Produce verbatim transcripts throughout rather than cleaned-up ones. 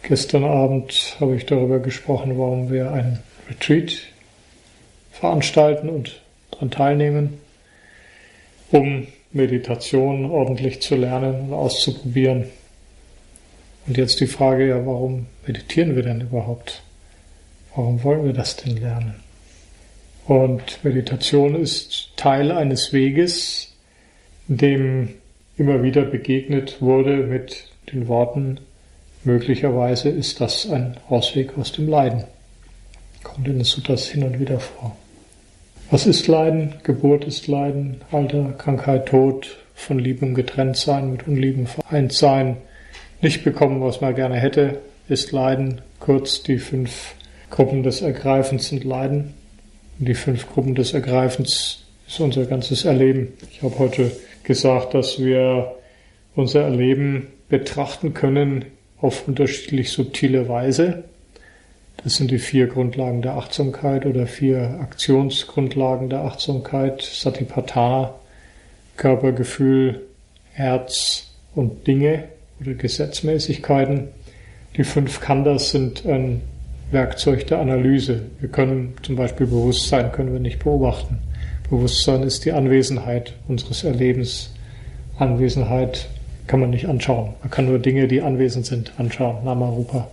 Gestern Abend habe ich darüber gesprochen, warum wir ein Retreat veranstalten und daran teilnehmen, um Meditation ordentlich zu lernen und auszuprobieren. Und jetzt die Frage, ja, warum meditieren wir denn überhaupt? Warum wollen wir das denn lernen? Und Meditation ist Teil eines Weges, dem immer wieder begegnet wurde mit den Worten, möglicherweise ist das ein Ausweg aus dem Leiden. Kommt in den Suttas hin und wieder vor. Was ist Leiden? Geburt ist Leiden, Alter, Krankheit, Tod, von Liebem getrennt sein, mit Unlieben vereint sein, nicht bekommen, was man gerne hätte, ist Leiden. Kurz, die fünf Gruppen des Ergreifens sind Leiden. Und die fünf Gruppen des Ergreifens ist unser ganzes Erleben. Ich habe heute gesagt, dass wir unser Erleben betrachten können auf unterschiedlich subtile Weise. Das sind die vier Grundlagen der Achtsamkeit oder vier Aktionsgrundlagen der Achtsamkeit. Satipatthana, Körper, Gefühl, Herz und Dinge oder Gesetzmäßigkeiten. Die fünf Khandhas sind ein Werkzeug der Analyse. Wir können zum Beispiel Bewusstsein können wir nicht beobachten. Bewusstsein ist die Anwesenheit unseres Erlebens. Anwesenheit kann man nicht anschauen. Man kann nur Dinge, die anwesend sind, anschauen. Nama-Rupa.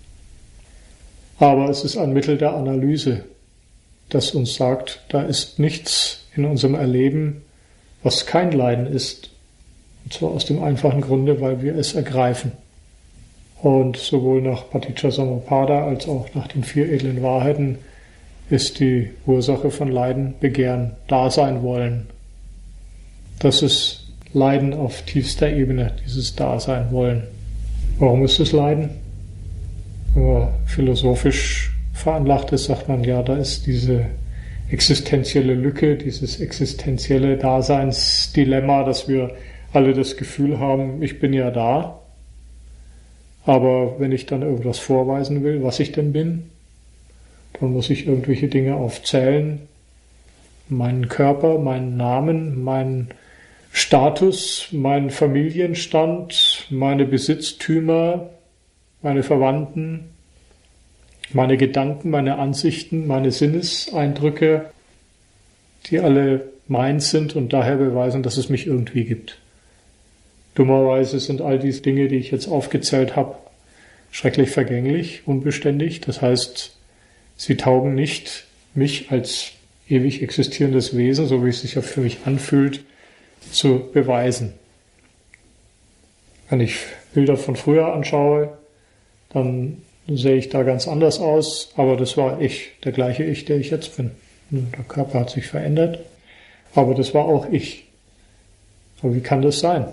Aber es ist ein Mittel der Analyse, das uns sagt, da ist nichts in unserem Erleben, was kein Leiden ist. Und zwar aus dem einfachen Grunde, weil wir es ergreifen. Und sowohl nach Paticcasamuppada als auch nach den vier edlen Wahrheiten ist die Ursache von Leiden Begehren, Dasein wollen. Das ist Leiden auf tiefster Ebene, dieses Dasein wollen. Warum ist es Leiden? Wenn man philosophisch veranlagt ist, sagt man, ja, da ist diese existenzielle Lücke, dieses existenzielle Daseinsdilemma, dass wir alle das Gefühl haben, ich bin ja da, aber wenn ich dann irgendwas vorweisen will, was ich denn bin, dann muss ich irgendwelche Dinge aufzählen, meinen Körper, meinen Namen, meinen Status, meinen Familienstand, meine Besitztümer, meine Verwandten, meine Gedanken, meine Ansichten, meine Sinneseindrücke, die alle meins sind und daher beweisen, dass es mich irgendwie gibt. Dummerweise sind all diese Dinge, die ich jetzt aufgezählt habe, schrecklich vergänglich, unbeständig. Das heißt, sie taugen nicht, mich als ewig existierendes Wesen, so wie es sich ja für mich anfühlt, zu beweisen. Wenn ich Bilder von früher anschaue, dann sehe ich da ganz anders aus, aber das war ich, der gleiche Ich, der ich jetzt bin. Der Körper hat sich verändert, aber das war auch ich. Aber wie kann das sein?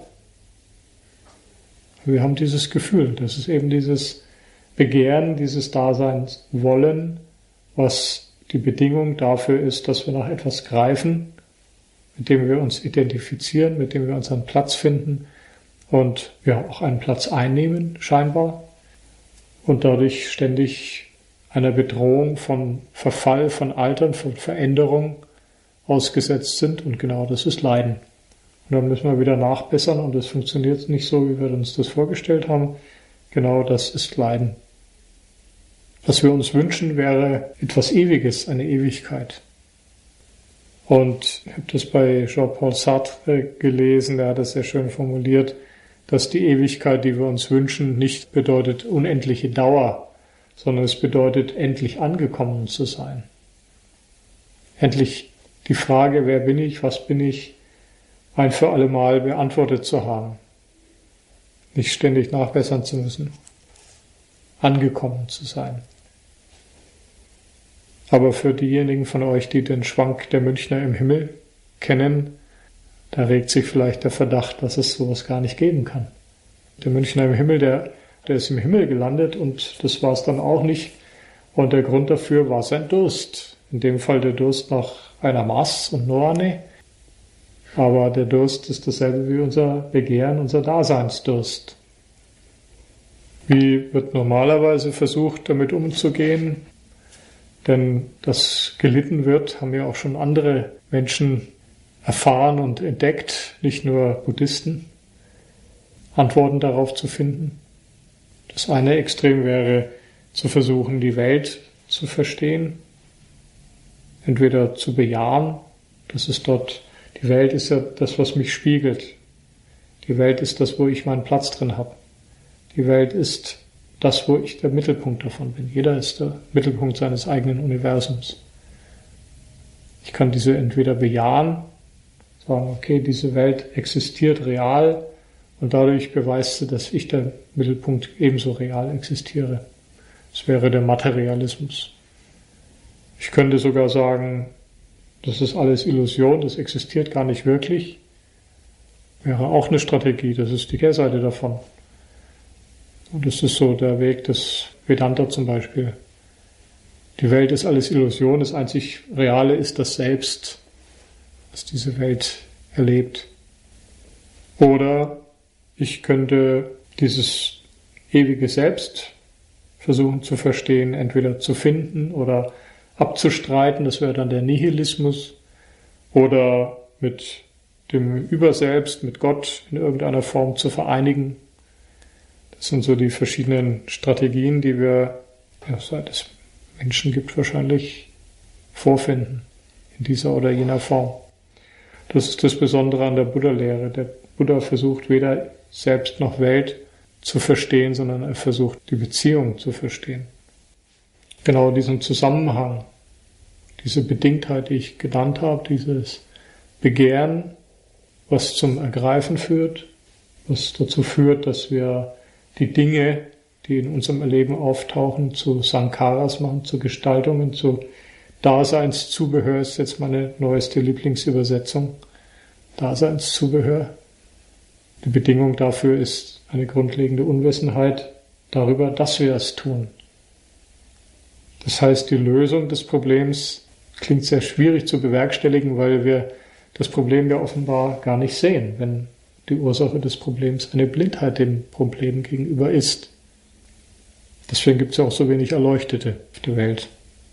Wir haben dieses Gefühl, das ist eben dieses Begehren, dieses Daseinswollen, was die Bedingung dafür ist, dass wir nach etwas greifen, mit dem wir uns identifizieren, mit dem wir unseren Platz finden und wir auch einen Platz einnehmen, scheinbar, und dadurch ständig einer Bedrohung von Verfall, von Altern, von Veränderung ausgesetzt sind, und genau das ist Leiden. Und dann müssen wir wieder nachbessern und es funktioniert nicht so, wie wir uns das vorgestellt haben. Genau das ist Leiden. Was wir uns wünschen, wäre etwas Ewiges, eine Ewigkeit. Und ich habe das bei Jean-Paul Sartre gelesen, der hat das sehr schön formuliert, dass die Ewigkeit, die wir uns wünschen, nicht bedeutet unendliche Dauer, sondern es bedeutet, endlich angekommen zu sein. Endlich die Frage, wer bin ich, was bin ich, ein für alle Mal beantwortet zu haben. Nicht ständig nachbessern zu müssen. Angekommen zu sein. Aber für diejenigen von euch, die den Schwank der Münchner im Himmel kennen, da regt sich vielleicht der Verdacht, dass es sowas gar nicht geben kann. Der Münchner im Himmel, der, der ist im Himmel gelandet und das war es dann auch nicht. Und der Grund dafür war sein Durst. In dem Fall der Durst nach einer Maß und Noane. Aber der Durst ist dasselbe wie unser Begehren, unser Daseinsdurst. Wie wird normalerweise versucht, damit umzugehen? Denn dass gelitten wird, haben ja auch schon andere Menschen erfahren und entdeckt, nicht nur Buddhisten, Antworten darauf zu finden. Das eine Extrem wäre, zu versuchen, die Welt zu verstehen, entweder zu bejahen, dass es dort, die Welt ist ja das, was mich spiegelt. Die Welt ist das, wo ich meinen Platz drin habe. Die Welt ist das, wo ich der Mittelpunkt davon bin. Jeder ist der Mittelpunkt seines eigenen Universums. Ich kann diese entweder bejahen, sagen, okay, diese Welt existiert real und dadurch beweist sie, dass ich der Mittelpunkt ebenso real existiere. Das wäre der Materialismus. Ich könnte sogar sagen, das ist alles Illusion, das existiert gar nicht wirklich. Wäre auch eine Strategie, das ist die Kehrseite davon. Und das ist so der Weg des Vedanta zum Beispiel. Die Welt ist alles Illusion, das einzig Reale ist das Selbst, was diese Welt erlebt. Oder ich könnte dieses ewige Selbst versuchen zu verstehen, entweder zu finden oder abzustreiten, das wäre dann der Nihilismus, oder mit dem Überselbst, mit Gott in irgendeiner Form zu vereinigen. Das sind so die verschiedenen Strategien, die wir, ja, seit es Menschen gibt, wahrscheinlich vorfinden, in dieser oder jener Form. Das ist das Besondere an der Buddha-Lehre. Der Buddha versucht weder Selbst noch Welt zu verstehen, sondern er versucht, die Beziehung zu verstehen. Genau diesen Zusammenhang, diese Bedingtheit, die ich genannt habe, dieses Begehren, was zum Ergreifen führt, was dazu führt, dass wir die Dinge, die in unserem Leben auftauchen, zu Sankharas machen, zu Gestaltungen, zu Daseinszubehör, ist jetzt meine neueste Lieblingsübersetzung. Daseinszubehör. Die Bedingung dafür ist eine grundlegende Unwissenheit darüber, dass wir es tun. Das heißt, die Lösung des Problems klingt sehr schwierig zu bewerkstelligen, weil wir das Problem ja offenbar gar nicht sehen, wenn die Ursache des Problems eine Blindheit dem Problem gegenüber ist. Deswegen gibt es ja auch so wenig Erleuchtete auf der Welt.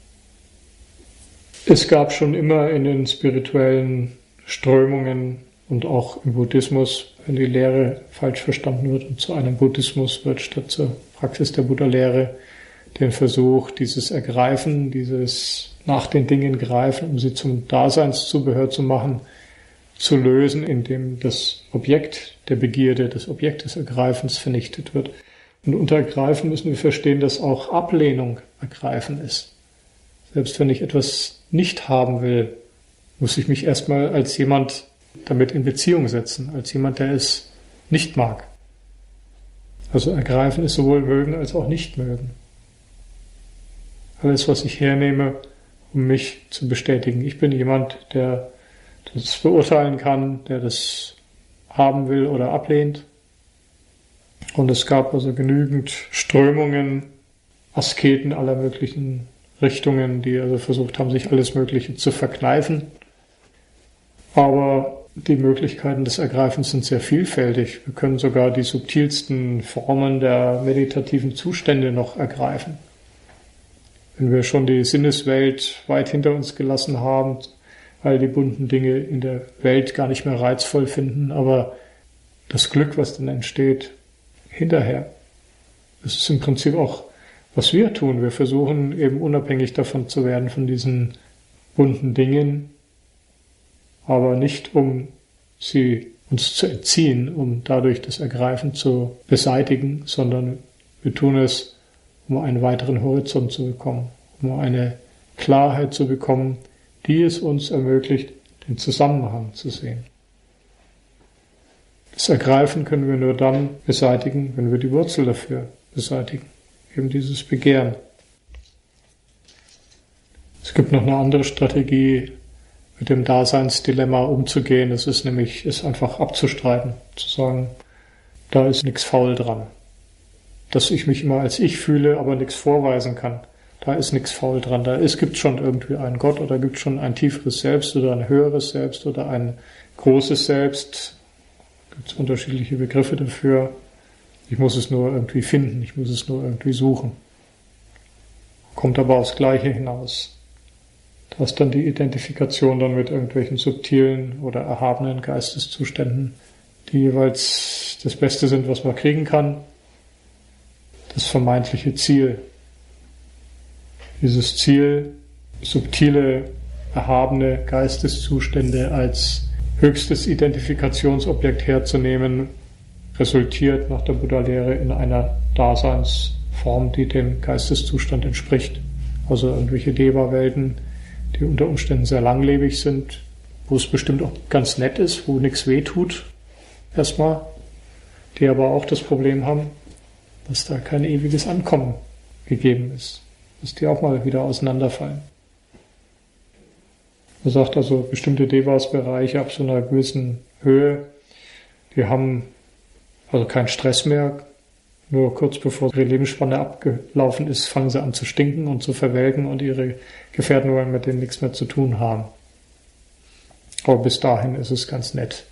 Es gab schon immer in den spirituellen Strömungen und auch im Buddhismus, wenn die Lehre falsch verstanden wird und zu einem Buddhismus wird statt zur Praxis der Buddha-Lehre, den Versuch, dieses Ergreifen, dieses nach den Dingen greifen, um sie zum Daseinszubehör zu machen, zu lösen, indem das Objekt der Begierde, das Objekt des Ergreifens vernichtet wird. Und unter Ergreifen müssen wir verstehen, dass auch Ablehnung Ergreifen ist. Selbst wenn ich etwas nicht haben will, muss ich mich erstmal als jemand damit in Beziehung setzen, als jemand, der es nicht mag. Also Ergreifen ist sowohl mögen als auch nicht mögen. Alles, was ich hernehme, um mich zu bestätigen. Ich bin jemand, der das beurteilen kann, der das haben will oder ablehnt. Und es gab also genügend Strömungen, Asketen aller möglichen Richtungen, die also versucht haben, sich alles Mögliche zu verkneifen. Aber die Möglichkeiten des Ergreifens sind sehr vielfältig. Wir können sogar die subtilsten Formen der meditativen Zustände noch ergreifen. Wenn wir schon die Sinneswelt weit hinter uns gelassen haben, weil die bunten Dinge in der Welt gar nicht mehr reizvoll finden, aber das Glück, was dann entsteht, hinterher, das ist im Prinzip auch, was wir tun. Wir versuchen eben unabhängig davon zu werden, von diesen bunten Dingen, aber nicht um sie uns zu entziehen, um dadurch das Ergreifen zu beseitigen, sondern wir tun es, um einen weiteren Horizont zu bekommen, um eine Klarheit zu bekommen, die es uns ermöglicht, den Zusammenhang zu sehen. Das Ergreifen können wir nur dann beseitigen, wenn wir die Wurzel dafür beseitigen, eben dieses Begehren. Es gibt noch eine andere Strategie, mit dem Daseinsdilemma umzugehen. Das ist nämlich, es einfach abzustreiten, zu sagen, da ist nichts faul dran. Dass ich mich immer als ich fühle, aber nichts vorweisen kann. Da ist nichts faul dran. Da ist, gibt schon irgendwie einen Gott oder gibt schon ein tieferes Selbst oder ein höheres Selbst oder ein großes Selbst. Gibt es unterschiedliche Begriffe dafür. Ich muss es nur irgendwie finden, ich muss es nur irgendwie suchen. Kommt aber aufs Gleiche hinaus. Da ist dann die Identifikation dann mit irgendwelchen subtilen oder erhabenen Geisteszuständen, die jeweils das Beste sind, was man kriegen kann. das vermeintliche Ziel. Dieses Ziel, subtile, erhabene Geisteszustände als höchstes Identifikationsobjekt herzunehmen, resultiert nach der Buddha-Lehre in einer Daseinsform, die dem Geisteszustand entspricht. Also irgendwelche Deva-Welten, die unter Umständen sehr langlebig sind, wo es bestimmt auch ganz nett ist, wo nichts wehtut, erstmal, die aber auch das Problem haben, dass da kein ewiges Ankommen gegeben ist, dass die auch mal wieder auseinanderfallen. Man sagt also, bestimmte Devas-Bereiche ab so einer gewissen Höhe, die haben also keinen Stress mehr, nur kurz bevor ihre Lebensspanne abgelaufen ist, fangen sie an zu stinken und zu verwelken und ihre Gefährten wollen mit denen nichts mehr zu tun haben. Aber bis dahin ist es ganz nett.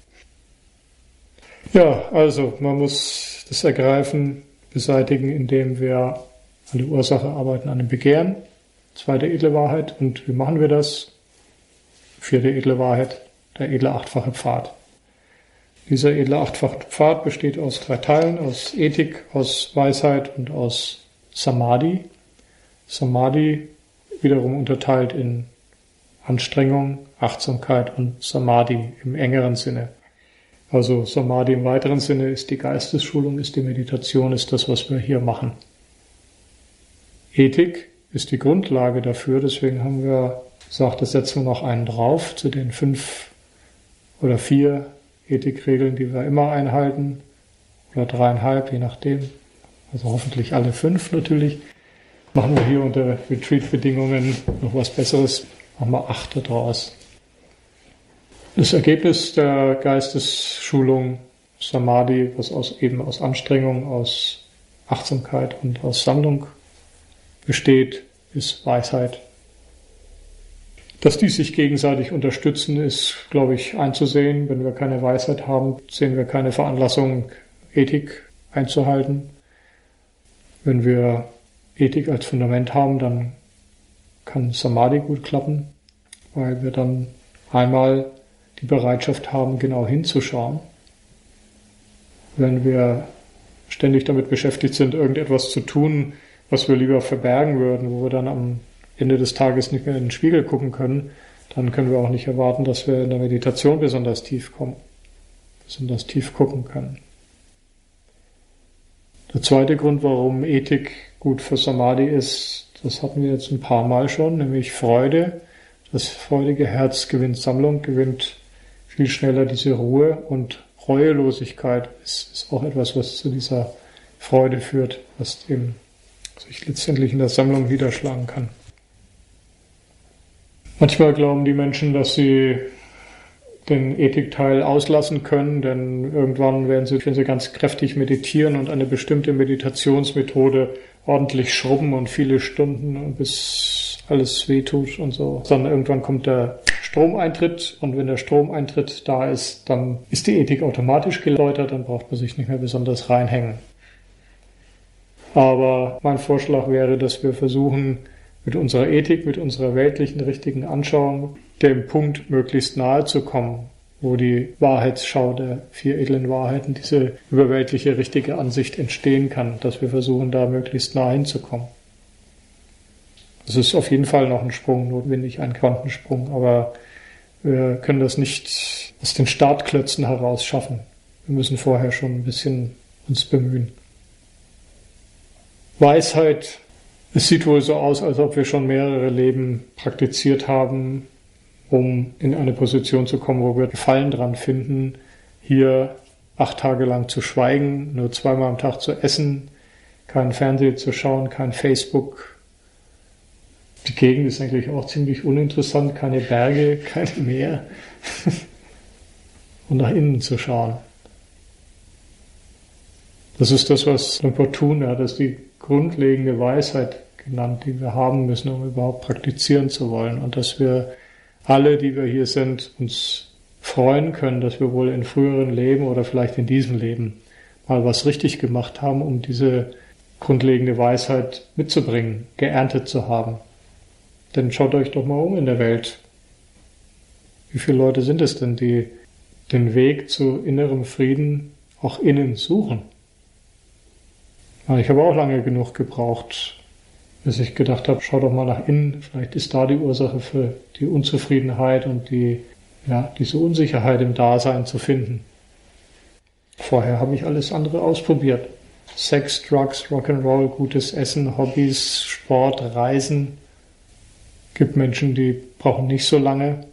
Ja, also man muss das Ergreifen beseitigen, indem wir an der Ursache arbeiten, an dem Begehren. Zweite edle Wahrheit. Und wie machen wir das? Vierte edle Wahrheit, der edle achtfache Pfad. Dieser edle achtfache Pfad besteht aus drei Teilen, aus Ethik, aus Weisheit und aus Samadhi. Samadhi wiederum unterteilt in Anstrengung, Achtsamkeit und Samadhi im engeren Sinne. Also Samadhi im weiteren Sinne ist die Geistesschulung, ist die Meditation, ist das, was wir hier machen. Ethik ist die Grundlage dafür, deswegen haben wir gesagt, da setzen wir noch einen drauf zu den fünf oder vier Ethikregeln, die wir immer einhalten, oder dreieinhalb, je nachdem, also hoffentlich alle fünf natürlich. Machen wir hier unter Retreat-Bedingungen noch was Besseres, machen wir acht daraus. Das Ergebnis der Geistesschulung, Samadhi, was aus, eben aus Anstrengung, aus Achtsamkeit und aus Sammlung besteht, ist Weisheit. Dass die sich gegenseitig unterstützen, ist, glaube ich, einzusehen. Wenn wir keine Weisheit haben, sehen wir keine Veranlassung, Ethik einzuhalten. Wenn wir Ethik als Fundament haben, dann kann Samadhi gut klappen, weil wir dann einmal die Bereitschaft haben, genau hinzuschauen. Wenn wir ständig damit beschäftigt sind, irgendetwas zu tun, was wir lieber verbergen würden, wo wir dann am Ende des Tages nicht mehr in den Spiegel gucken können, dann können wir auch nicht erwarten, dass wir in der Meditation besonders tief kommen, besonders tief gucken können. Der zweite Grund, warum Ethik gut für Samadhi ist, das hatten wir jetzt ein paar Mal schon, nämlich Freude. Das freudige Herz gewinnt Sammlung, gewinnt viel schneller diese Ruhe, und Reuelosigkeit ist, ist auch etwas, was zu dieser Freude führt, was dem sich letztendlich in der Sammlung niederschlagen kann. Manchmal glauben die Menschen, dass sie den Ethikteil auslassen können, denn irgendwann werden sie, wenn sie ganz kräftig meditieren und eine bestimmte Meditationsmethode ordentlich schrubben und viele Stunden, bis alles wehtut und so. Dann irgendwann kommt der Stromeintritt, und wenn der Stromeintritt da ist, dann ist die Ethik automatisch geläutert, dann braucht man sich nicht mehr besonders reinhängen. Aber mein Vorschlag wäre, dass wir versuchen, mit unserer Ethik, mit unserer weltlichen richtigen Anschauung dem Punkt möglichst nahe zu kommen, wo die Wahrheitsschau der vier edlen Wahrheiten, diese überweltliche richtige Ansicht entstehen kann, dass wir versuchen, da möglichst nah hinzukommen. Es ist auf jeden Fall noch ein Sprung notwendig, ein Quantensprung, aber wir können das nicht aus den Startklötzen heraus schaffen. Wir müssen vorher schon ein bisschen uns bemühen. Weisheit. Es sieht wohl so aus, als ob wir schon mehrere Leben praktiziert haben, um in eine Position zu kommen, wo wir Gefallen dran finden, hier acht Tage lang zu schweigen, nur zweimal am Tag zu essen, kein Fernsehen zu schauen, kein Facebook. Die Gegend ist eigentlich auch ziemlich uninteressant, keine Berge, kein Meer. Und nach innen zu schauen. Das ist das, was Lumpur Thun hat, das ist die grundlegende Weisheit genannt, die wir haben müssen, um überhaupt praktizieren zu wollen. Und dass wir alle, die wir hier sind, uns freuen können, dass wir wohl in früheren Leben oder vielleicht in diesem Leben mal was richtig gemacht haben, um diese grundlegende Weisheit mitzubringen, geerntet zu haben. Denn schaut euch doch mal um in der Welt. Wie viele Leute sind es denn, die den Weg zu innerem Frieden auch innen suchen? Ich habe auch lange genug gebraucht, bis ich gedacht habe, schau doch mal nach innen, vielleicht ist da die Ursache für die Unzufriedenheit und die, ja, diese Unsicherheit im Dasein zu finden. Vorher habe ich alles andere ausprobiert. Sex, Drugs, Rock'n'Roll, gutes Essen, Hobbys, Sport, Reisen. Gibt Menschen, die brauchen nicht so lange.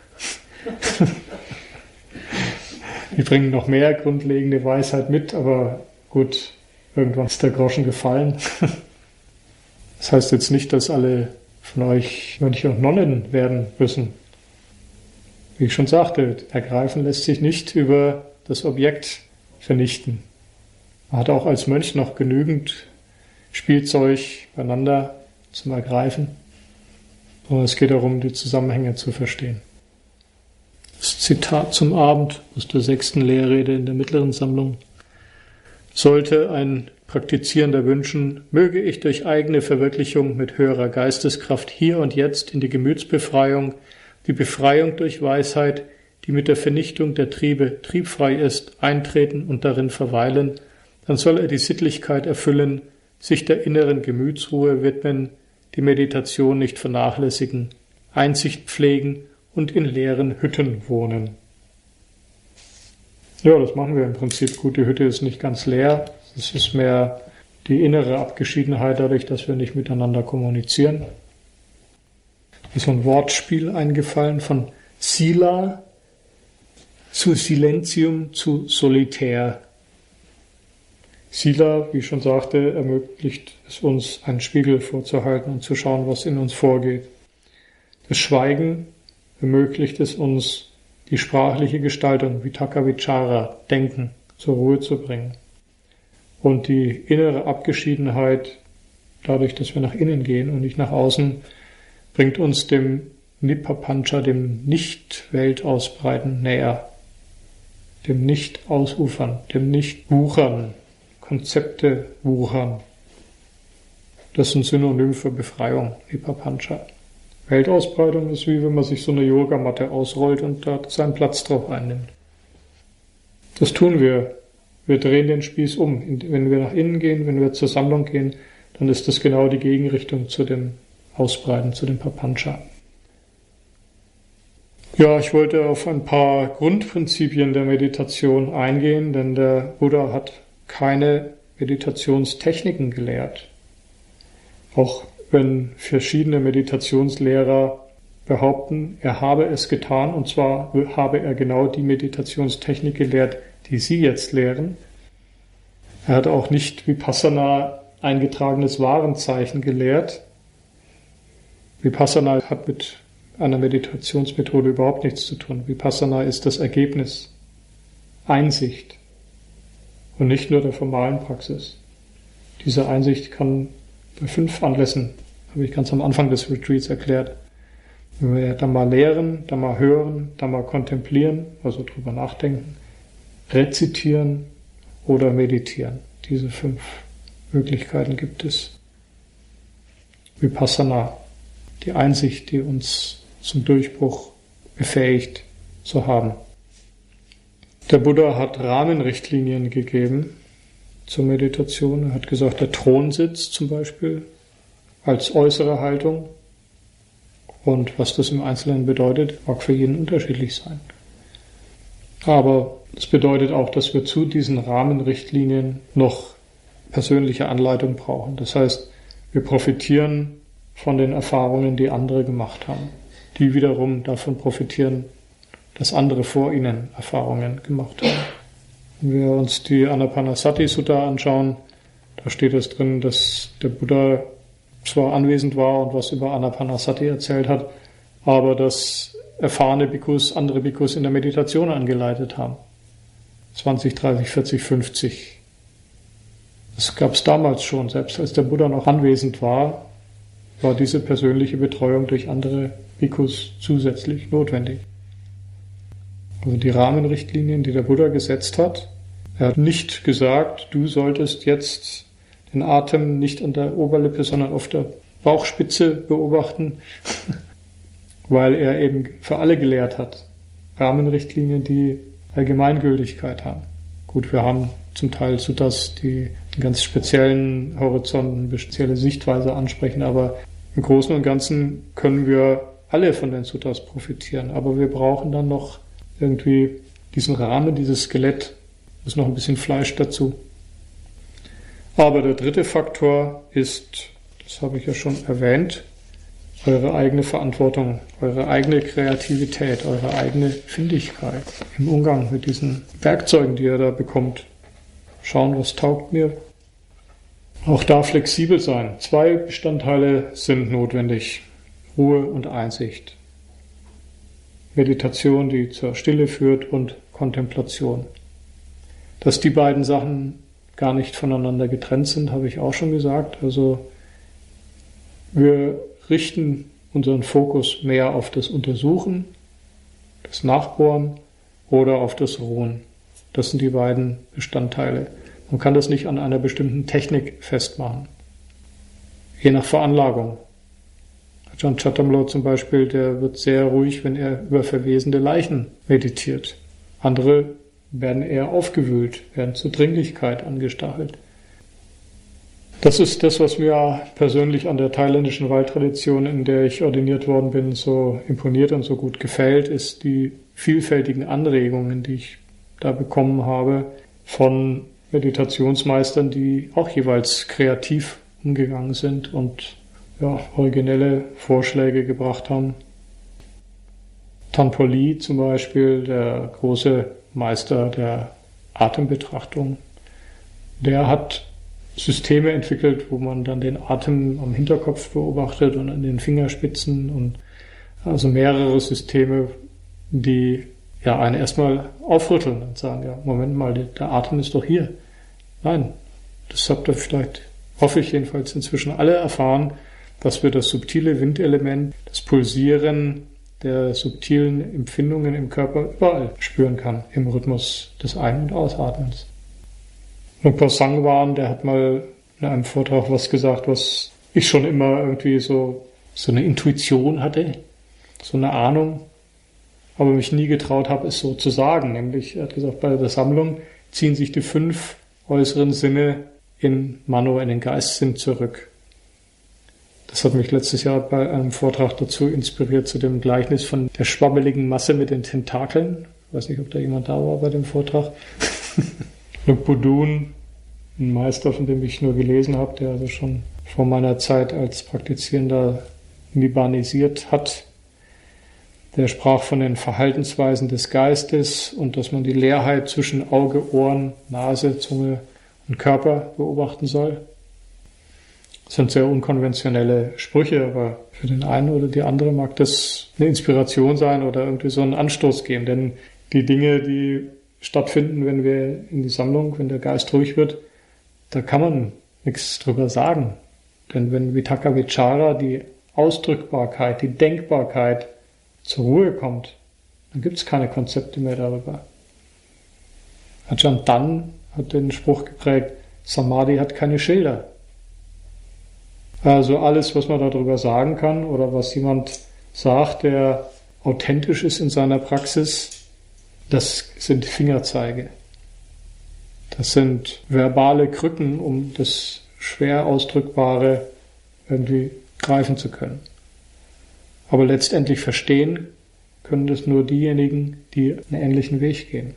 Die bringen noch mehr grundlegende Weisheit mit, aber gut, irgendwann ist der Groschen gefallen. Das heißt jetzt nicht, dass alle von euch Mönche und Nonnen werden müssen. Wie ich schon sagte, ergreifen lässt sich nicht über das Objekt vernichten. Man hat auch als Mönch noch genügend Spielzeug beieinander zum Ergreifen. Aber es geht darum, die Zusammenhänge zu verstehen. Das Zitat zum Abend aus der sechsten Lehrrede in der mittleren Sammlung. Sollte ein Praktizierender wünschen, möge ich durch eigene Verwirklichung mit höherer Geisteskraft hier und jetzt in die Gemütsbefreiung, die Befreiung durch Weisheit, die mit der Vernichtung der Triebe triebfrei ist, eintreten und darin verweilen, dann soll er die Sittlichkeit erfüllen, sich der inneren Gemütsruhe widmen, die Meditation nicht vernachlässigen, Einsicht pflegen und in leeren Hütten wohnen. Ja, das machen wir im Prinzip. Gut, die Hütte ist nicht ganz leer. Es ist mehr die innere Abgeschiedenheit dadurch, dass wir nicht miteinander kommunizieren. Ist so ein Wortspiel eingefallen von Sila zu Silentium zu Solitär. Sila, wie ich schon sagte, ermöglicht es uns, einen Spiegel vorzuhalten und zu schauen, was in uns vorgeht. Das Schweigen ermöglicht es uns, die sprachliche Gestaltung, Vitaka Vichara, Denken, zur Ruhe zu bringen. Und die innere Abgeschiedenheit, dadurch, dass wir nach innen gehen und nicht nach außen, bringt uns dem Nippapancha, dem Nicht-Weltausbreiten näher, dem Nicht-Ausufern, dem Nicht-Wuchern, Konzepte wuchern. Das ist ein Synonym für Befreiung, Nippapancha. Weltausbreitung ist wie wenn man sich so eine Yogamatte ausrollt und da seinen Platz drauf einnimmt. Das tun wir. Wir drehen den Spieß um. Wenn wir nach innen gehen, wenn wir zur Sammlung gehen, dann ist das genau die Gegenrichtung zu dem Ausbreiten, zu dem Papancha. Ja, ich wollte auf ein paar Grundprinzipien der Meditation eingehen, denn der Buddha hat keine Meditationstechniken gelehrt. Auch wenn verschiedene Meditationslehrer behaupten, er habe es getan, und zwar habe er genau die Meditationstechnik gelehrt, die Sie jetzt lehren. Er hat auch nicht Vipassana eingetragenes Warenzeichen gelehrt. Vipassana hat mit einer Meditationsmethode überhaupt nichts zu tun. Vipassana ist das Ergebnis, Einsicht und nicht nur der formalen Praxis. Diese Einsicht kann bei fünf Anlässen, habe ich ganz am Anfang des Retreats erklärt. Wenn wir dann mal lehren, dann mal hören, dann mal kontemplieren, also drüber nachdenken, rezitieren oder meditieren. Diese fünf Möglichkeiten gibt es. Vipassana, die Einsicht, die uns zum Durchbruch befähigt zu haben. Der Buddha hat Rahmenrichtlinien gegeben zur Meditation. Er hat gesagt, der Thronsitz zum Beispiel als äußere Haltung. Und was das im Einzelnen bedeutet, mag für jeden unterschiedlich sein. Aber das bedeutet auch, dass wir zu diesen Rahmenrichtlinien noch persönliche Anleitung brauchen. Das heißt, wir profitieren von den Erfahrungen, die andere gemacht haben. Die wiederum davon profitieren, dass andere vor ihnen Erfahrungen gemacht haben. Wenn wir uns die Anapanasati Sutta anschauen, da steht es drin, dass der Buddha zwar anwesend war und was über Anapanasati erzählt hat, aber dass erfahrene Bhikkhus andere Bhikkhus in der Meditation angeleitet haben. zwanzig, dreißig, vierzig, fünfzig. Das gab es damals schon. Selbst als der Buddha noch anwesend war, war diese persönliche Betreuung durch andere Bhikkhus zusätzlich notwendig. Also die Rahmenrichtlinien, die der Buddha gesetzt hat, er hat nicht gesagt, du solltest jetzt den Atem nicht an der Oberlippe, sondern auf der Bauchspitze beobachten, weil er eben für alle gelehrt hat. Rahmenrichtlinien, die Allgemeingültigkeit haben. Gut, wir haben zum Teil Suttas, die einen ganz speziellen Horizont, eine spezielle Sichtweise ansprechen, aber im Großen und Ganzen können wir alle von den Suttas profitieren, aber wir brauchen dann noch irgendwie diesen Rahmen, dieses Skelett, muss noch ein bisschen Fleisch dazu. Aber der dritte Faktor ist, das habe ich ja schon erwähnt, eure eigene Verantwortung, eure eigene Kreativität, eure eigene Findigkeit im Umgang mit diesen Werkzeugen, die ihr da bekommt. Schauen, was taugt mir. Auch da flexibel sein. Zwei Bestandteile sind notwendig. Ruhe und Einsicht. Meditation, die zur Stille führt, und Kontemplation. Dass die beiden Sachen gar nicht voneinander getrennt sind, habe ich auch schon gesagt. Also wir richten unseren Fokus mehr auf das Untersuchen, das Nachbohren oder auf das Ruhen. Das sind die beiden Bestandteile. Man kann das nicht an einer bestimmten Technik festmachen. Je nach Veranlagung. Ajahn Chittamlo zum Beispiel, der wird sehr ruhig, wenn er über verwesende Leichen meditiert. Andere werden eher aufgewühlt, werden zur Dringlichkeit angestachelt. Das ist das, was mir persönlich an der thailändischen Waldtradition, in der ich ordiniert worden bin, so imponiert und so gut gefällt, ist die vielfältigen Anregungen, die ich da bekommen habe von Meditationsmeistern, die auch jeweils kreativ umgegangen sind und ja, originelle Vorschläge gebracht haben. Tanpo Lee zum Beispiel, der große Meister der Atembetrachtung, der hat Systeme entwickelt, wo man dann den Atem am Hinterkopf beobachtet und an den Fingerspitzen, und also mehrere Systeme, die ja einen erstmal aufrütteln und sagen, ja, Moment mal, der Atem ist doch hier. Nein, das habt ihr vielleicht, hoffe ich jedenfalls inzwischen alle erfahren, dass wir das subtile Windelement, das Pulsieren der subtilen Empfindungen im Körper überall spüren kann, im Rhythmus des Ein- und Ausatmens. Lumpur Sangwan, der hat mal in einem Vortrag was gesagt, was ich schon immer irgendwie so, so eine Intuition hatte, so eine Ahnung, aber mich nie getraut habe, es so zu sagen. Nämlich, er hat gesagt, bei der Sammlung ziehen sich die fünf äußeren Sinne in Mano, in den Geistsinn zurück. Das hat mich letztes Jahr bei einem Vortrag dazu inspiriert, zu dem Gleichnis von der schwabbeligen Masse mit den Tentakeln. Ich weiß nicht, ob da jemand da war bei dem Vortrag. Lumpur Dun, ein Meister, von dem ich nur gelesen habe, der also schon vor meiner Zeit als Praktizierender nibbanisiert hat, der sprach von den Verhaltensweisen des Geistes und dass man die Leerheit zwischen Auge, Ohren, Nase, Zunge und Körper beobachten soll. Das sind sehr unkonventionelle Sprüche, aber für den einen oder die andere mag das eine Inspiration sein oder irgendwie so einen Anstoß geben. Denn die Dinge, die stattfinden, wenn wir in die Sammlung, wenn der Geist ruhig wird, da kann man nichts drüber sagen. Denn wenn Vitakka Vichara, die Ausdrückbarkeit, die Denkbarkeit zur Ruhe kommt, dann gibt es keine Konzepte mehr darüber. Ajahn Dan hat den Spruch geprägt, Samadhi hat keine Schilder. Also alles, was man darüber sagen kann oder was jemand sagt, der authentisch ist in seiner Praxis, das sind Fingerzeige. Das sind verbale Krücken, um das schwer Ausdrückbare irgendwie greifen zu können. Aber letztendlich verstehen können das nur diejenigen, die einen ähnlichen Weg gehen.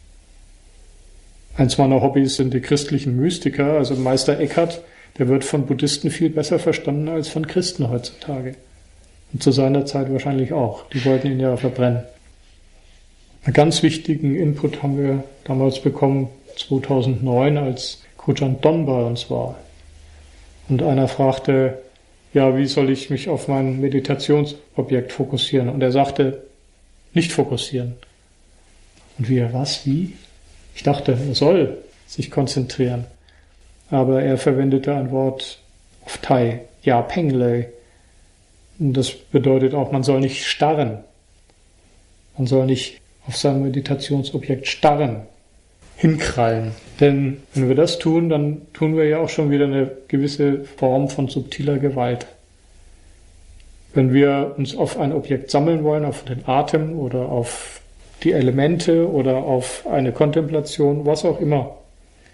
Eins meiner Hobbys sind die christlichen Mystiker, also Meister Eckhart, der wird von Buddhisten viel besser verstanden als von Christen heutzutage. Und zu seiner Zeit wahrscheinlich auch. Die wollten ihn ja verbrennen. Einen ganz wichtigen Input haben wir damals bekommen, zweitausendneun, als Kujang Don bei uns war. Und einer fragte, ja, wie soll ich mich auf mein Meditationsobjekt fokussieren? Und er sagte, nicht fokussieren. Und wir, was, wie? Ich dachte, er soll sich konzentrieren. Aber er verwendete ein Wort auf Thai, ja, Penglei. Und das bedeutet auch, man soll nicht starren. Man soll nicht auf sein Meditationsobjekt starren, hinkrallen. Denn wenn wir das tun, dann tun wir ja auch schon wieder eine gewisse Form von subtiler Gewalt. Wenn wir uns auf ein Objekt sammeln wollen, auf den Atem oder auf die Elemente oder auf eine Kontemplation, was auch immer,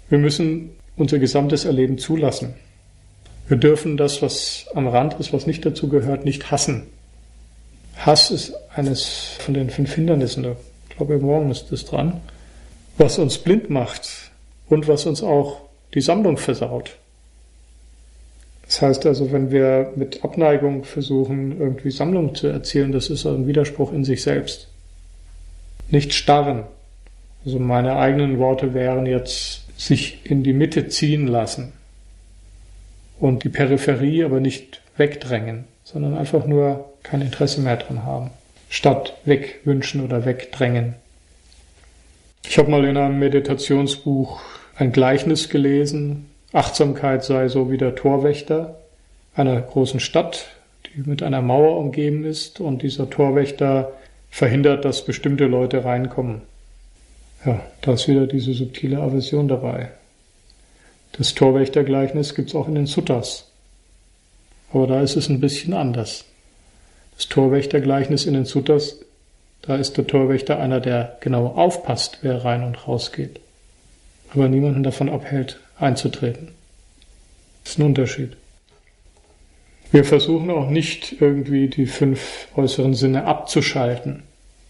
Wir müssen unser gesamtes Erleben zulassen. Wir dürfen das, was am Rand ist, was nicht dazu gehört, nicht hassen. Hass ist eines von den fünf Hindernissen, ich glaube, morgen ist das dran, was uns blind macht und was uns auch die Sammlung versaut. Das heißt also, wenn wir mit Abneigung versuchen, irgendwie Sammlung zu erzielen, das ist ein Widerspruch in sich selbst. Nicht starren. Also meine eigenen Worte wären jetzt, sich in die Mitte ziehen lassen und die Peripherie aber nicht wegdrängen, sondern einfach nur kein Interesse mehr dran haben, statt wegwünschen oder wegdrängen. Ich habe mal in einem Meditationsbuch ein Gleichnis gelesen, Achtsamkeit sei so wie der Torwächter einer großen Stadt, die mit einer Mauer umgeben ist, und dieser Torwächter verhindert, dass bestimmte Leute reinkommen. Ja, da ist wieder diese subtile Aversion dabei. Das Torwächtergleichnis gibt es auch in den Suttas. Aber da ist es ein bisschen anders. Das Torwächtergleichnis in den Suttas, da ist der Torwächter einer, der genau aufpasst, wer rein und raus geht. Aber niemanden davon abhält, einzutreten. Das ist ein Unterschied. Wir versuchen auch nicht irgendwie die fünf äußeren Sinne abzuschalten.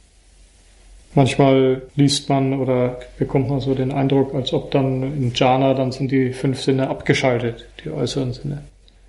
Manchmal liest man oder bekommt man so den Eindruck, als ob dann in Jhana, dann sind die fünf Sinne abgeschaltet, die äußeren Sinne.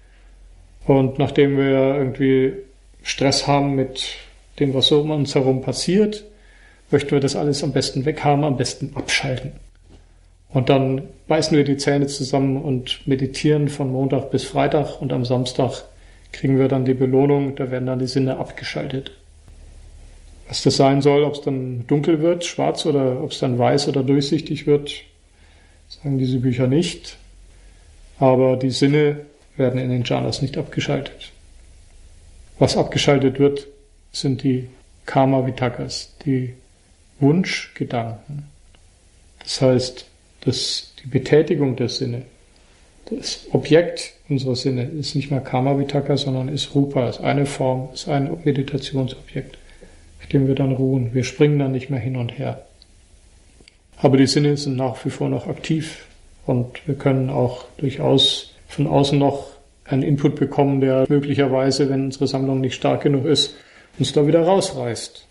Und nachdem wir irgendwie Stress haben mit dem, was so um uns herum passiert, möchten wir das alles am besten weghaben, am besten abschalten. Und dann beißen wir die Zähne zusammen und meditieren von Montag bis Freitag, und am Samstag kriegen wir dann die Belohnung, da werden dann die Sinne abgeschaltet. Was das sein soll, ob es dann dunkel wird, schwarz, oder ob es dann weiß oder durchsichtig wird, sagen diese Bücher nicht. Aber die Sinne werden in den Jhanas nicht abgeschaltet. Was abgeschaltet wird, sind die Kama-Vitakas, die Wunschgedanken. Das heißt, dass die Betätigung der Sinne, das Objekt unserer Sinne ist nicht mehr Kama-Vitaka, sondern ist Rupa, ist eine Form, ist ein Meditationsobjekt, auf dem wir dann ruhen. Wir springen dann nicht mehr hin und her. Aber die Sinne sind nach wie vor noch aktiv, und wir können auch durchaus von außen noch einen Input bekommen, der möglicherweise, wenn unsere Sammlung nicht stark genug ist, uns da wieder rausreißt.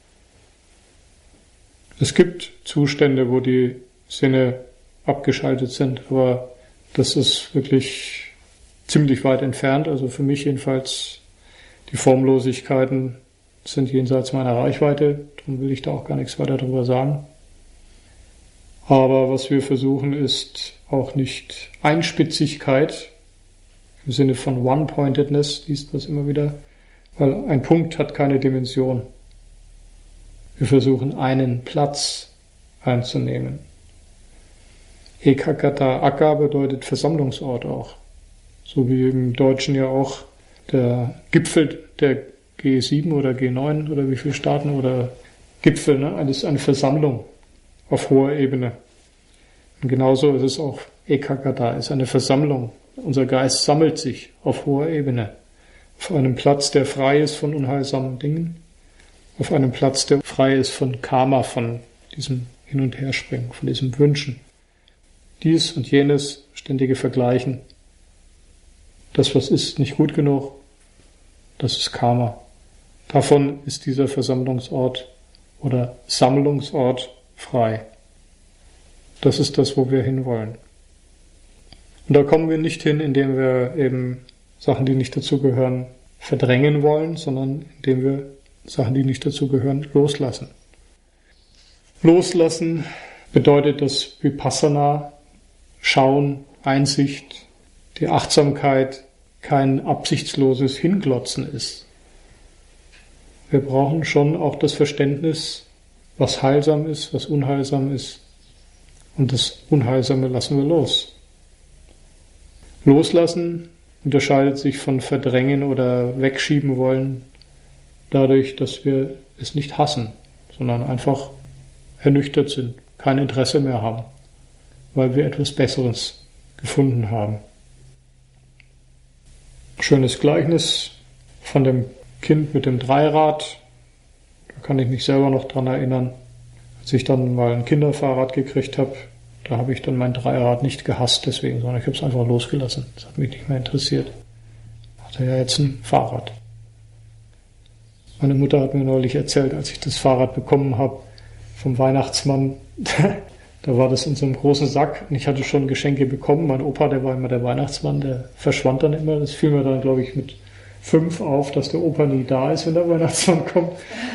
Es gibt Zustände, wo die Sinne abgeschaltet sind, aber das ist wirklich ziemlich weit entfernt. Also für mich jedenfalls, die Formlosigkeiten sind jenseits meiner Reichweite, darum will ich da auch gar nichts weiter drüber sagen. Aber was wir versuchen, ist auch nicht Einspitzigkeit im Sinne von One-Pointedness, liest das immer wieder, weil ein Punkt hat keine Dimension. Wir versuchen, einen Platz einzunehmen. Ekagata Akka bedeutet Versammlungsort auch. So wie im Deutschen ja auch der Gipfel der G sieben oder G neun oder wie viele Staaten oder Gipfel, ne? Das ist eine Versammlung auf hoher Ebene. Und genauso ist es auch Ekagata, ist eine Versammlung. Unser Geist sammelt sich auf hoher Ebene. Auf einem Platz, der frei ist von unheilsamen Dingen. Auf einem Platz, der frei ist von Karma, von diesem Hin- und Herspringen, von diesem Wünschen. Dies und jenes, ständige Vergleichen. Das, was ist, nicht gut genug, das ist Karma. Davon ist dieser Versammlungsort oder Sammlungsort frei. Das ist das, wo wir hinwollen. Und da kommen wir nicht hin, indem wir eben Sachen, die nicht dazugehören, verdrängen wollen, sondern indem wir Sachen, die nicht dazugehören, loslassen. Loslassen bedeutet das Vipassana, Schauen, Einsicht, die Achtsamkeit kein absichtsloses Hinglotzen ist. Wir brauchen schon auch das Verständnis, was heilsam ist, was unheilsam ist. Und das Unheilsame lassen wir los. Loslassen unterscheidet sich von verdrängen oder wegschieben wollen dadurch, dass wir es nicht hassen, sondern einfach ernüchtert sind, kein Interesse mehr haben, weil wir etwas Besseres gefunden haben. Schönes Gleichnis von dem Kind mit dem Dreirad. Da kann ich mich selber noch dran erinnern, als ich dann mal ein Kinderfahrrad gekriegt habe. da habe ich dann mein Dreirad nicht gehasst deswegen, sondern ich habe es einfach losgelassen. Das hat mich nicht mehr interessiert. Ich hatte ja jetzt ein Fahrrad. Meine Mutter hat mir neulich erzählt, als ich das Fahrrad bekommen habe vom Weihnachtsmann, da war das in so einem großen Sack und ich hatte schon Geschenke bekommen. Mein Opa, der war immer der Weihnachtsmann, der verschwand dann immer. Das fiel mir dann, glaube ich, mit fünf auf, dass der Opa nie da ist, wenn der Weihnachtsmann kommt.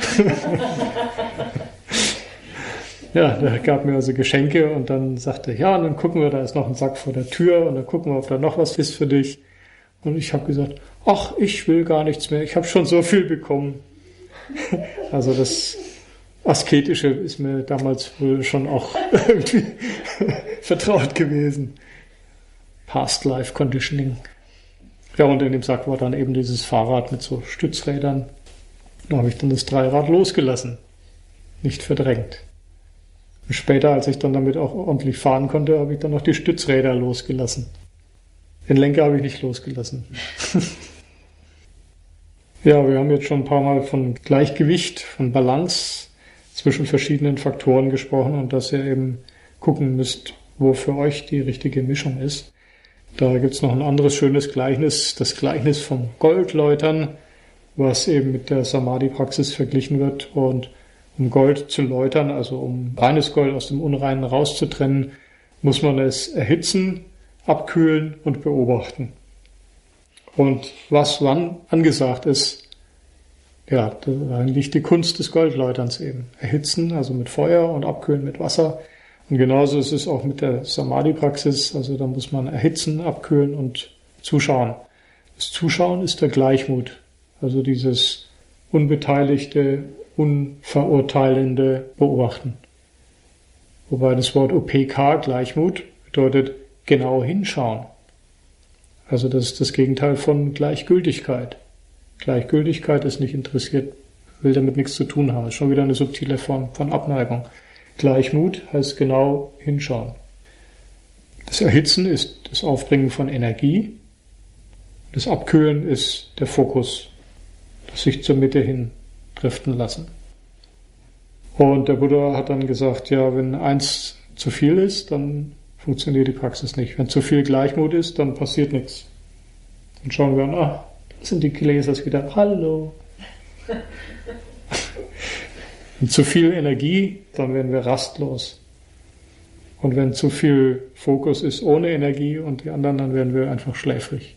Ja, der gab mir also Geschenke und dann sagte er, ja, und dann gucken wir, da ist noch ein Sack vor der Tür und dann gucken wir, ob da noch was ist für dich. Und ich habe gesagt, ach, ich will gar nichts mehr, ich habe schon so viel bekommen. Also das Asketische ist mir damals wohl schon auch irgendwie vertraut gewesen. Past Life Conditioning. Ja, und in dem Sack war dann eben dieses Fahrrad mit so Stützrädern. Da habe ich dann das Dreirad losgelassen. Nicht verdrängt. Und später, als ich dann damit auch ordentlich fahren konnte, habe ich dann noch die Stützräder losgelassen. Den Lenker habe ich nicht losgelassen. Ja, wir haben jetzt schon ein paar Mal von Gleichgewicht, von Balance zwischen verschiedenen Faktoren gesprochen und dass ihr eben gucken müsst, wo für euch die richtige Mischung ist. Da gibt's noch ein anderes schönes Gleichnis, das Gleichnis vom Goldläutern, was eben mit der Samadhi-Praxis verglichen wird. Und um Gold zu läutern, also um reines Gold aus dem Unreinen rauszutrennen, muss man es erhitzen, abkühlen und beobachten. Und was wann angesagt ist, ja, darin liegt die Kunst des Goldläuterns eben. Erhitzen, also mit Feuer und abkühlen mit Wasser. Und genauso ist es auch mit der Samadhi-Praxis. Also da muss man erhitzen, abkühlen und zuschauen. Das Zuschauen ist der Gleichmut. Also dieses unbeteiligte, unverurteilende Beobachten. Wobei das Wort O P K, Gleichmut, bedeutet genau hinschauen. Also das ist das Gegenteil von Gleichgültigkeit. Gleichgültigkeit ist nicht interessiert, will damit nichts zu tun haben. Ist schon wieder eine subtile Form von Abneigung. Gleichmut heißt genau hinschauen. Das Erhitzen ist das Aufbringen von Energie. Das Abkühlen ist der Fokus, das sich zur Mitte hin driften lassen. Und der Buddha hat dann gesagt, ja, wenn eins zu viel ist, dann funktioniert die Praxis nicht. Wenn zu viel Gleichmut ist, dann passiert nichts. Dann schauen wir an, ah, da sind die Kilesas wieder, hallo. Wenn zu viel Energie, dann werden wir rastlos. Und wenn zu viel Fokus ist ohne Energie und die anderen, dann werden wir einfach schläfrig.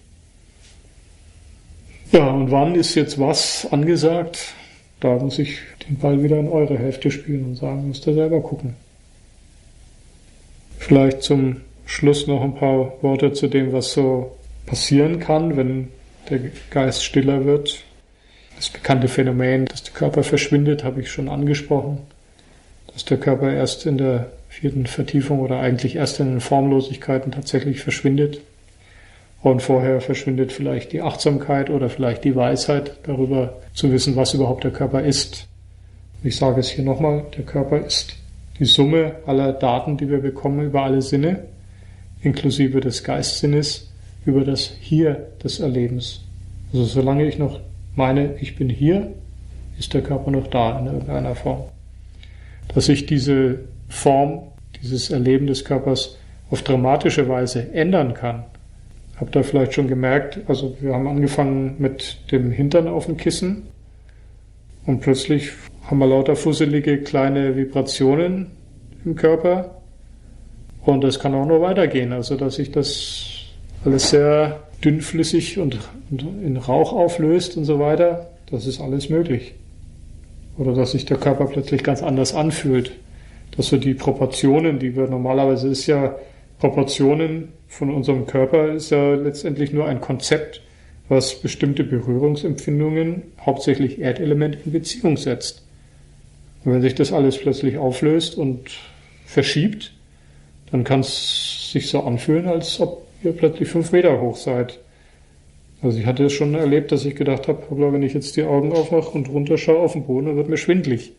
Ja, und wann ist jetzt was angesagt? Da muss ich den Ball wieder in eure Hälfte spielen und sagen, müsst ihr selber gucken. Vielleicht zum Schluss noch ein paar Worte zu dem, was so passieren kann, wenn der Geist stiller wird. Das bekannte Phänomen, dass der Körper verschwindet, habe ich schon angesprochen. Dass der Körper erst in der vierten Vertiefung oder eigentlich erst in den Formlosigkeiten tatsächlich verschwindet. Und vorher verschwindet vielleicht die Achtsamkeit oder vielleicht die Weisheit, darüber zu wissen, was überhaupt der Körper ist. Ich sage es hier nochmal, der Körper ist die Summe aller Daten, die wir bekommen über alle Sinne, inklusive des Geistsinnes, über das Hier des Erlebens. Also solange ich noch meine, ich bin hier, ist der Körper noch da in irgendeiner Form. Dass sich diese Form, dieses Erleben des Körpers auf dramatische Weise ändern kann, habt ihr vielleicht schon gemerkt, also wir haben angefangen mit dem Hintern auf dem Kissen und plötzlich haben wir lauter fusselige kleine Vibrationen im Körper und das kann auch nur weitergehen, also dass sich das alles sehr dünnflüssig und in Rauch auflöst und so weiter, das ist alles möglich. Oder dass sich der Körper plötzlich ganz anders anfühlt, dass so die Proportionen, die wir normalerweise ist ja Proportionen von unserem Körper ist ja letztendlich nur ein Konzept, was bestimmte Berührungsempfindungen, hauptsächlich Erdelemente, in Beziehung setzt. Und wenn sich das alles plötzlich auflöst und verschiebt, dann kann es sich so anfühlen, als ob ihr plötzlich fünf Meter hoch seid. Also ich hatte es schon erlebt, dass ich gedacht habe, wenn ich jetzt die Augen aufmache und runterschaue auf den Boden, dann wird mir schwindelig.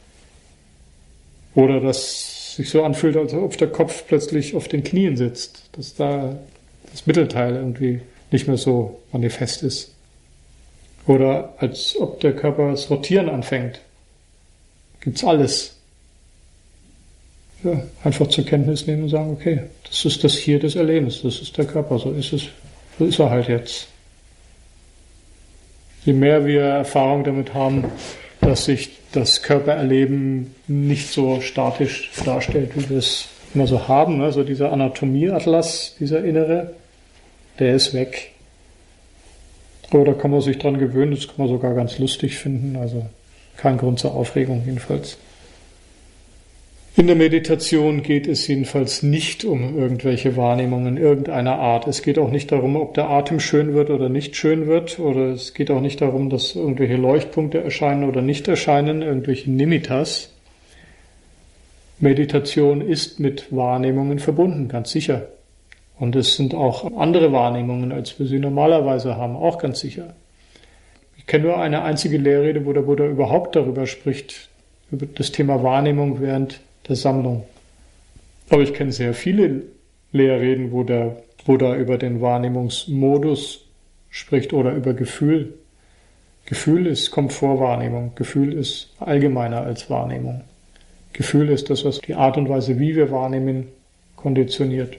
Oder dass sich so anfühlt, als ob der Kopf plötzlich auf den Knien sitzt, dass da das Mittelteil irgendwie nicht mehr so manifest ist. Oder als ob der Körper das Rotieren anfängt. Gibt's alles. ja, einfach zur Kenntnis nehmen und sagen, okay, das ist das hier des Erlebens, das ist der Körper, so ist es, so ist er halt jetzt. Je mehr wir Erfahrung damit haben, dass sich das Körpererleben nicht so statisch darstellt, wie wir es immer so haben, also dieser Anatomieatlas, dieser innere, der ist weg. Aber da kann man sich dran gewöhnen, das kann man sogar ganz lustig finden, also kein Grund zur Aufregung jedenfalls. In der Meditation geht es jedenfalls nicht um irgendwelche Wahrnehmungen irgendeiner Art. Es geht auch nicht darum, ob der Atem schön wird oder nicht schön wird, oder es geht auch nicht darum, dass irgendwelche Leuchtpunkte erscheinen oder nicht erscheinen, irgendwelche Nimittas. Meditation ist mit Wahrnehmungen verbunden, ganz sicher. Und es sind auch andere Wahrnehmungen, als wir sie normalerweise haben, auch ganz sicher. Ich kenne nur eine einzige Lehrrede, wo der Buddha überhaupt darüber spricht, über das Thema Wahrnehmung während der Sammlung. Aber ich kenne sehr viele Lehrreden, wo der Buddha über den Wahrnehmungsmodus spricht oder über Gefühl. Gefühl ist Komfortwahrnehmung. Gefühl ist allgemeiner als Wahrnehmung. Gefühl ist das, was die Art und Weise, wie wir wahrnehmen, konditioniert.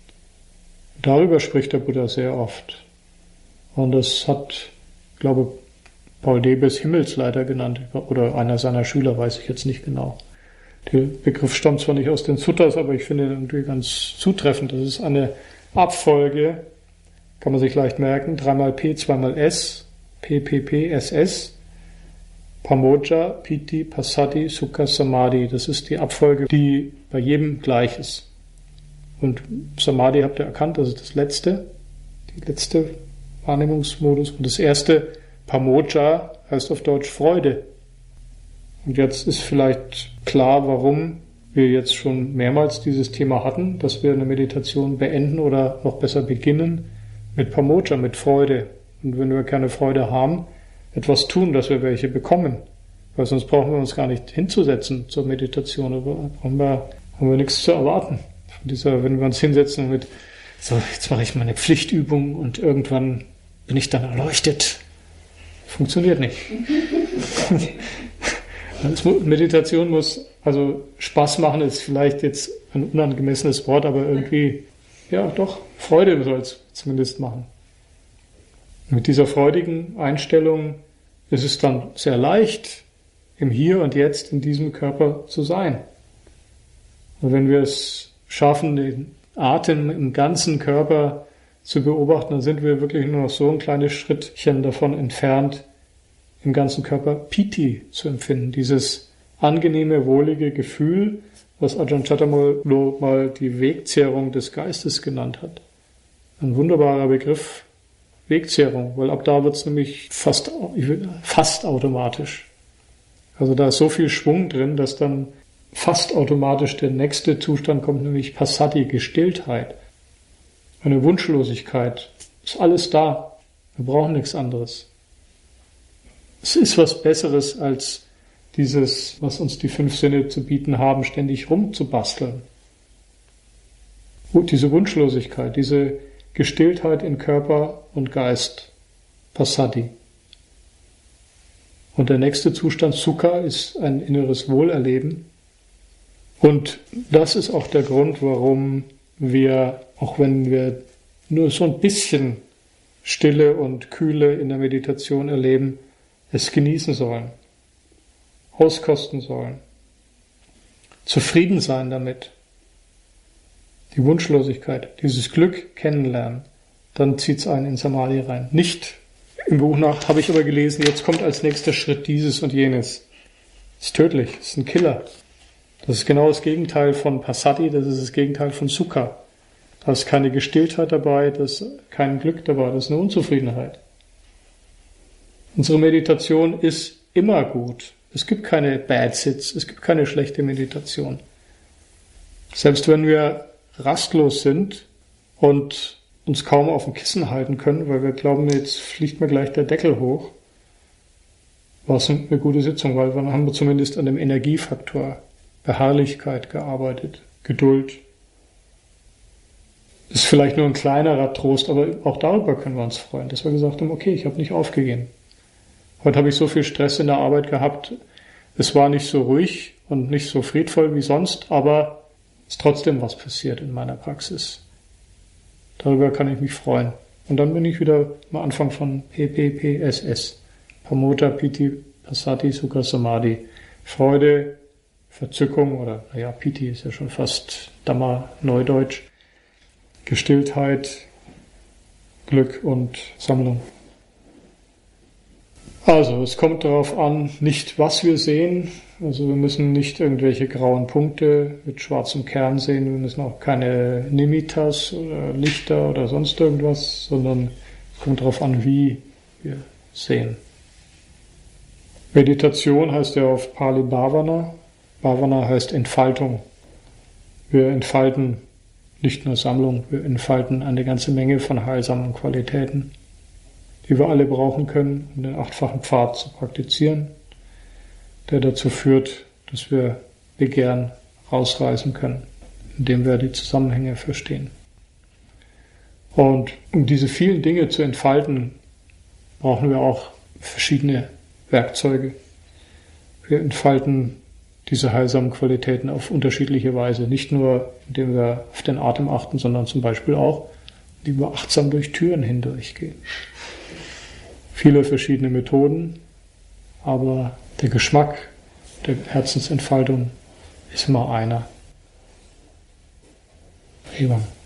Darüber spricht der Buddha sehr oft. Und das hat, glaube ich, Paul Debes Himmelsleiter genannt, oder einer seiner Schüler, weiß ich jetzt nicht genau. Der Begriff stammt zwar nicht aus den Suttas, aber ich finde ihn irgendwie ganz zutreffend. Das ist eine Abfolge, kann man sich leicht merken, dreimal P, zweimal S, P, P, P, S, S, Pamoja, Piti, Passaddhi, Sukha, Samadhi. Das ist die Abfolge, die bei jedem gleich ist. Und Samadhi habt ihr erkannt, das ist das letzte, die letzte Wahrnehmungsmodus. Und das erste, Pamoja, heißt auf Deutsch Freude. Und jetzt ist vielleicht klar, warum wir jetzt schon mehrmals dieses Thema hatten, dass wir eine Meditation beenden oder noch besser beginnen mit Pamoja, mit Freude. Und wenn wir keine Freude haben, etwas tun, dass wir welche bekommen. Weil sonst brauchen wir uns gar nicht hinzusetzen zur Meditation. Da brauchen wir, haben wir nichts zu erwarten. Von dieser, wenn wir uns hinsetzen mit, so, jetzt mache ich meine Pflichtübung und irgendwann bin ich dann erleuchtet. Funktioniert nicht. Meditation muss, also Spaß machen ist vielleicht jetzt ein unangemessenes Wort, aber irgendwie, ja doch, Freude soll es zumindest machen. Mit dieser freudigen Einstellung ist es dann sehr leicht, im Hier und Jetzt in diesem Körper zu sein. Und wenn wir es schaffen, den Atem im ganzen Körper zu beobachten, dann sind wir wirklich nur noch so ein kleines Schrittchen davon entfernt, im ganzen Körper Piti zu empfinden. Dieses angenehme, wohlige Gefühl, was Ajahn Chittamalo mal die Wegzehrung des Geistes genannt hat. Ein wunderbarer Begriff, Wegzehrung, weil ab da wird es nämlich fast, fast automatisch. Also da ist so viel Schwung drin, dass dann fast automatisch der nächste Zustand kommt, nämlich Passaddhi, Gestilltheit. Eine Wunschlosigkeit. Ist alles da. Wir brauchen nichts anderes. Es ist was Besseres als dieses, was uns die fünf Sinne zu bieten haben, ständig rumzubasteln. Gut, diese Wunschlosigkeit, diese Gestilltheit in Körper und Geist, Passaddhi. Und der nächste Zustand, Sukha, ist ein inneres Wohlerleben. Und das ist auch der Grund, warum wir, auch wenn wir nur so ein bisschen Stille und Kühle in der Meditation erleben, es genießen sollen, auskosten sollen, zufrieden sein damit, die Wunschlosigkeit, dieses Glück kennenlernen, dann zieht es einen in Samadhi rein. Nicht im Buch nach, habe ich aber gelesen, jetzt kommt als nächster Schritt dieses und jenes. Das ist tödlich, das ist ein Killer. Das ist genau das Gegenteil von Passaddhi, das ist das Gegenteil von Sukha. Da ist keine Gestilltheit dabei, da ist kein Glück dabei, das ist eine Unzufriedenheit. Unsere Meditation ist immer gut. Es gibt keine Bad Sits, es gibt keine schlechte Meditation. Selbst wenn wir rastlos sind und uns kaum auf dem Kissen halten können, weil wir glauben, jetzt fliegt mir gleich der Deckel hoch, war es eine gute Sitzung, weil dann haben wir zumindest an dem Energiefaktor Beharrlichkeit gearbeitet, Geduld. Ist vielleicht nur ein kleinerer Trost, aber auch darüber können wir uns freuen, dass wir gesagt haben, okay, ich habe nicht aufgegeben. Heute habe ich so viel Stress in der Arbeit gehabt, es war nicht so ruhig und nicht so friedvoll wie sonst, aber ist trotzdem was passiert in meiner Praxis. Darüber kann ich mich freuen. Und dann bin ich wieder am Anfang von P P P S S. Pamodha Piti Passaddhi Sukha Samadhi. Freude, Verzückung oder, naja, Piti ist ja schon fast Dhamma, Neudeutsch. Gestilltheit, Glück und Sammlung. Also, es kommt darauf an, nicht was wir sehen. Also wir müssen nicht irgendwelche grauen Punkte mit schwarzem Kern sehen. Wir müssen auch keine Nimittas oder Lichter oder sonst irgendwas, sondern es kommt darauf an, wie wir sehen. Meditation heißt ja auf Pali Bhavana. Bhavana heißt Entfaltung. Wir entfalten nicht nur Sammlung, wir entfalten eine ganze Menge von heilsamen Qualitäten, die wir alle brauchen können, um den achtfachen Pfad zu praktizieren, der dazu führt, dass wir Begehren rausreißen können, indem wir die Zusammenhänge verstehen. Und um diese vielen Dinge zu entfalten, brauchen wir auch verschiedene Werkzeuge. Wir entfalten diese heilsamen Qualitäten auf unterschiedliche Weise. Nicht nur, indem wir auf den Atem achten, sondern zum Beispiel auch, indem wir achtsam durch Türen hindurchgehen. Viele verschiedene Methoden, aber der Geschmack der Herzensentfaltung ist immer einer. Ewan.